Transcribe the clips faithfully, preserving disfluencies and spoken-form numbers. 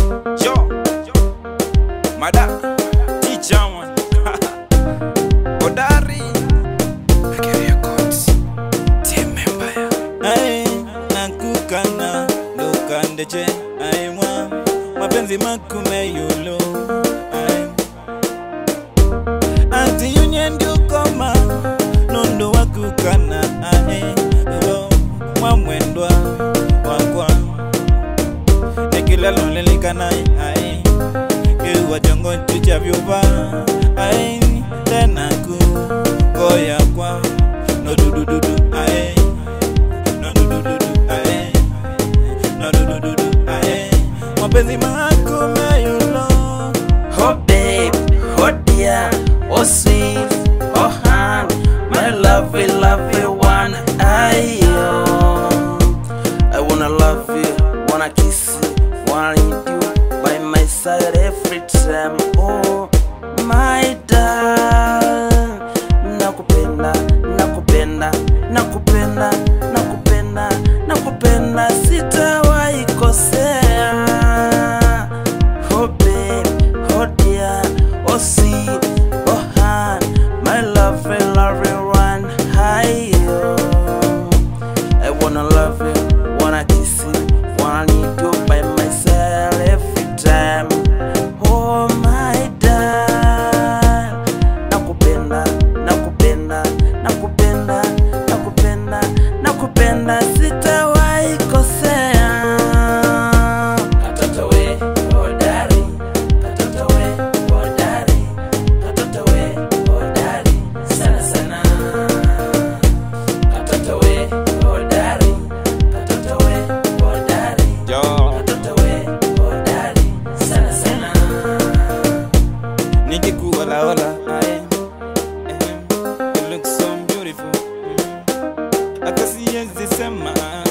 Yo, Mada, teacher man. Hodari, Akeria Coats, team member ya. Ay, nakukana, lukandeche, ay mwa, mapenzi makume yulo. Ay, anti union dukoma, nondo wakukana, ay, lo, mwamwendwa, wakwa. Nekila lolelikana, ay, kiwa jongo chucha vyuba, ay, tenaku, goya kwa, no du du du du, ay, no du du du du, ay, no du du du du, ay, mapenzi makume yulo. Oh babe, oh dear, oh sweet, oh honey, my lovely, lovely one. I, uh, I wanna love you, wanna kiss you, wanna need you by my side every time. Oh my darling, nakupenda, nakupenda, nakupenda, nakupenda, nakupenda, sitawahi kosea. Oh babe, oh dear, oh sweet, oh honey, my lovely, lovely one. Hi, oh, I wanna love you, wanna kiss you, wanna need you by my side every time. Oh my darling, nakupenda, nakupenda, nakupenda, nakupenda, nakupenda, sitawahi kosea. Katoto we, hodari, katoto we, hodari, katoto we, hodari, sana sana. Katoto we, hodari, katoto we, hodari, Yo, katoto we, hodari, sana sana. Nikikuwa la ola, ay, you look so beautiful. Hata siwezi sema.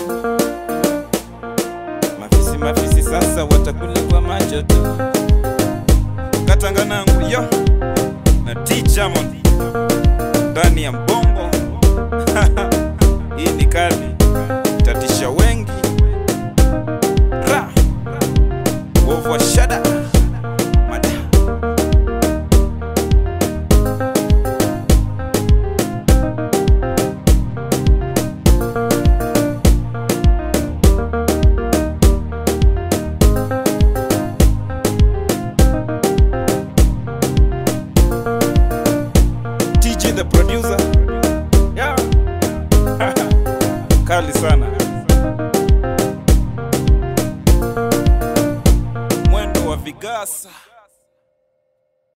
Mafisi mafisi sasa watakula kwa macho tu. Ngata Nganangu, yo, na teacher man. Ndani ya mbongo. Hii ni kali, tatisha wengi. Ra, wovu shada. Mada. T J the producer. Yeah. Kali sana. Mwendo wa vigasa.